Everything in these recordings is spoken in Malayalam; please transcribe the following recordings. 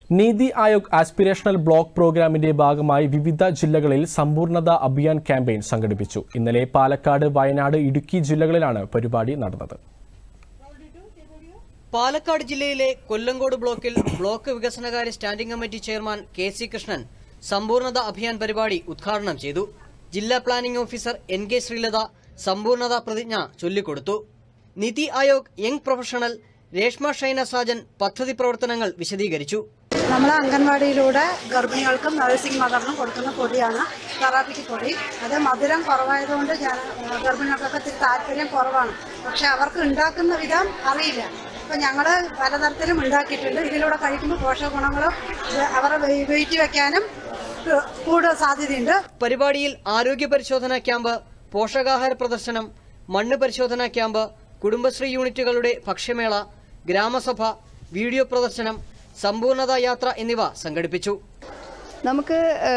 നീതി ആയോഗ് ആസ്പിരേഷണൽ ബ്ലോക്ക് പ്രോഗ്രാമിന്റെ ഭാഗമായി വിവിധ ജില്ലകളിൽ സമ്പൂർണ്ണത അഭിയാൻ ക്യാമ്പയിൻ സംഘടിപ്പിച്ചു. ഇന്നലെ പാലക്കാട്, വയനാട്, ഇടുക്കി ജില്ലകളിലാണ് പരിപാടി നടന്നത്. പാലക്കാട് ജില്ലയിലെ കൊല്ലങ്കോട് ബ്ലോക്കിൽ ബ്ലോക്ക് വികസനകാര്യ standing committee chairman K C. Krishnan Sampoornata Abhiyan പരിപാടി ഉദ്ഘാടനം ചെയ്തു. ജില്ലാ പ്ലാനിംഗ് ഓഫീസർ എൻ.കെ. ശ്രീലത സമ്പൂർണ്ണത പ്രതിജ്ഞ ചൊല്ലിക്കൊടുത്തു. നീതി ആയോഗ് യങ് പ്രൊഫഷണൽ രേഷ്മ ഷൈന സാജൻ പദ്ധതി പ്രവർത്തനങ്ങൾ വിശദീകരിച്ചു. നമ്മൾ അംഗൻവാടിയിലൂടെ ഗർഭിണികൾക്കും നഴ്സിംഗ് മദറിനും കൊടുക്കുന്ന പൊടിയാണ് തെറാപ്പിക്ക് പൊടി. അത് മധുരം കുറവായതുകൊണ്ട് ഗർഭിണികൾക്കൊക്കെ ഇത്തിരി താല്പര്യം കുറവാണ്. പക്ഷെ അവർക്ക് ഉണ്ടാക്കുന്ന വിധം അറിയില്ല. അപ്പം ഞങ്ങൾ പലതരത്തിലും ഉണ്ടാക്കിയിട്ടുണ്ട്. ഇതിലൂടെ കഴിക്കുമ്പോൾ പോഷക ഗുണങ്ങളും അവരെ വെയിറ്റ് വെക്കാനും കൂടുതൽ സാധ്യതയുണ്ട്. പരിപാടിയിൽ ആരോഗ്യ പരിശോധനാ ക്യാമ്പ്, പോഷകാഹാര പ്രദർശനം, മണ്ണ് പരിശോധനാ ക്യാമ്പ്, കുടുംബശ്രീ യൂണിറ്റുകളുടെ ഭക്ഷ്യമേള, ഗ്രാമസഭ, വീഡിയോ പ്രദർശനം, സമ്പൂർണ്ണത യാത്ര എന്നിവ സംഘടിപ്പിച്ചു. നമുക്ക്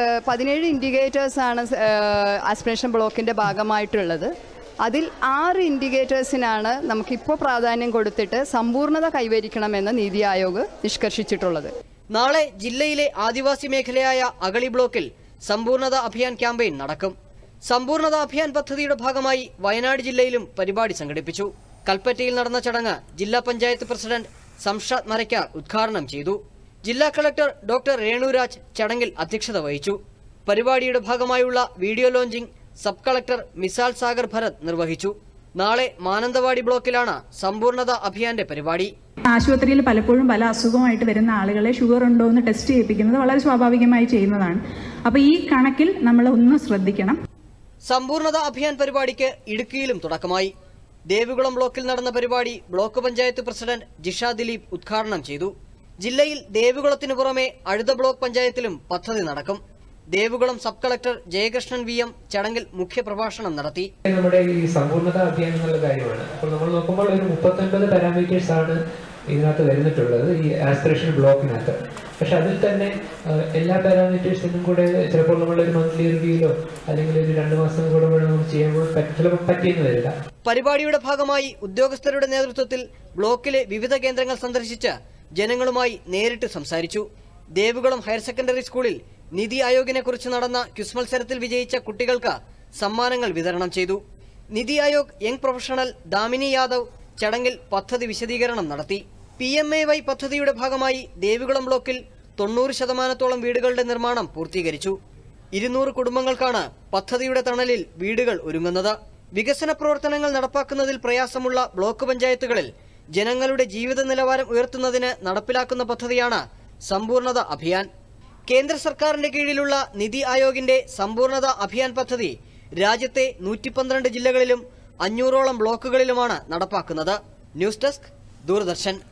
17 ഇൻഡിക്കേറ്റേഴ്സാണ് ആസ്പിരേഷൻ ബ്ലോക്കിൻ്റെ ഭാഗമായിട്ടുള്ളത്. അതിൽ 6 ഇൻഡിക്കേറ്റേഴ്സിനാണ് നമുക്കിപ്പോൾ പ്രാധാന്യം കൊടുത്തിട്ട് സമ്പൂർണ്ണത കൈവരിക്കണമെന്ന് നീതി ആയോഗ് നിഷ്കർഷിച്ചിട്ടുള്ളത്. നാളെ ജില്ലയിലെ ആദിവാസി മേഖലയായ അഗളി ബ്ലോക്കിൽ സമ്പൂർണ്ണത അഭിയാൻ ക്യാമ്പയിൻ നടക്കും. സമ്പൂർണ്ണത അഭിയാൻ പദ്ധതിയുടെ ഭാഗമായി വയനാട് ജില്ലയിലും പരിപാടി സംഘടിപ്പിച്ചു. കൽപ്പറ്റയിൽ നടന്ന ചടങ്ങ് ജില്ലാ പഞ്ചായത്ത് പ്രസിഡന്റ് സംഷാദ് മരക്കാർ ഉദ്ഘാടനം ചെയ്തു. ജില്ലാ കളക്ടർ ഡോക്ടർ രേണുരാജ് ചടങ്ങിൽ അധ്യക്ഷത വഹിച്ചു. പരിപാടിയുടെ ഭാഗമായുള്ള video launching sub collector Misal Sagar Bharat നിർവഹിച്ചു. നാളെ മാനന്തവാടി ബ്ലോക്കിലാണ് സമ്പൂർണ്ണത അഭിയാന്റെ പരിപാടി. ആശുപത്രിയിൽ പലപ്പോഴും പല അസുഖമായിട്ട് വരുന്ന ആളുകളെ ഷുഗർ ഉണ്ടോ എന്ന് ടെസ്റ്റ് ചെയ്യിപ്പിക്കുന്നത് വളരെ സ്വാഭാവികമായി ചെയ്യുന്നതാണ്. അപ്പോൾ ഈ കണക്കിൽ നമ്മൾ ഒന്ന് ശ്രദ്ധിക്കണം. സമ്പൂർണ്ണത അഭിയാൻ പരിപാടിക്ക് ഇടുക്കിയിലും തുടക്കമായി. ദേവികുളം ബ്ലോക്കിൽ നടന്ന പരിപാടി ബ്ലോക്ക് പഞ്ചായത്ത് പ്രസിഡന്റ് ജിഷ ദിലീപ് ഉദ്ഘാടനം ചെയ്തു. ജില്ലയിൽ ദേവികുളത്തിനു പുറമെ അഴുത ബ്ലോക്ക് പഞ്ചായത്തിലും പദ്ധതി നടക്കും. Devikulam sub collector Jayakrishnan V M. ചടങ്ങിൽ മുഖ്യപ്രഭാഷണം നടത്തി. നമ്മുടെ ഈ സമ്പൂർണ്ണത അഭിയാൻ എന്നുള്ള കാര്യമാണ്. അപ്പോൾ നമ്മൾ നോക്കുമ്പോൾ ഒരു 39 പാരാമീറ്റേഴ്സ് ആണ് ഇതിനകത്ത് വരുന്നിട്ടുള്ളത്, ഈ ആസ്പിരേഷൻ ബ്ലോക്കിനകത്ത്. പക്ഷെ അതിൽ തന്നെ എല്ലാ പാരാമീറ്റേഴ്സിനും കൂടെ ചിലപ്പോൾ നമ്മളൊരു മന്ത്ലി റിവ്യൂലോ അല്ലെങ്കിൽ ഒരു 2 മാസം കൂടെ നമുക്ക് ചെയ്യുമ്പോൾ ചിലപ്പോൾ പറ്റിയെന്ന് വരില്ല. പരിപാടിയുടെ ഭാഗമായി ഉദ്യോഗസ്ഥരുടെ നേതൃത്വത്തിൽ ബ്ലോക്കിലെ വിവിധ കേന്ദ്രങ്ങൾ സന്ദർശിച്ച് ജനങ്ങളുമായി നേരിട്ട് സംസാരിച്ചു. ദേവികുളം ഹയർ സെക്കൻഡറി സ്കൂളിൽ നീതി ആയോഗിനെ കുറിച്ച് നടന്ന ക്വിസ് മത്സരത്തിൽ വിജയിച്ച കുട്ടികൾക്ക് സമ്മാനങ്ങൾ വിതരണം ചെയ്തു. നീതി ആയോഗ് യങ് പ്രൊഫഷണൽ ദാമിനി യാദവ് ചടങ്ങിൽ പദ്ധതി വിശദീകരണം നടത്തി. PMAY പദ്ധതിയുടെ ഭാഗമായി ദേവികുളം ബ്ലോക്കിൽ 90% വീടുകളുടെ നിർമ്മാണം പൂർത്തീകരിച്ചു. 200 കുടുംബങ്ങൾക്കാണ് പദ്ധതിയുടെ തണലിൽ വീടുകൾ ഒരുങ്ങുന്നത്. വികസന പ്രവർത്തനങ്ങൾ നടപ്പാക്കുന്നതിൽ പ്രയാസമുള്ള ബ്ലോക്ക് പഞ്ചായത്തുകളിൽ ജനങ്ങളുടെ ജീവിത നിലവാരം ഉയർത്തുന്നതിന് നടപ്പിലാക്കുന്ന പദ്ധതിയാണ് സമ്പൂർണ്ണത അഭിയാൻ. കേന്ദ്ര സർക്കാരിന്റെ കീഴിലുള്ള നീതി ആയോഗിന്റെ സമ്പൂർണ്ണത അഭിയാൻ പദ്ധതി രാജ്യത്തെ 112 ജില്ലകളിലും 500ഓളം ബ്ലോക്കുകളിലുമാണ് നടപ്പാക്കുന്നത്. News desk, Doordarshan.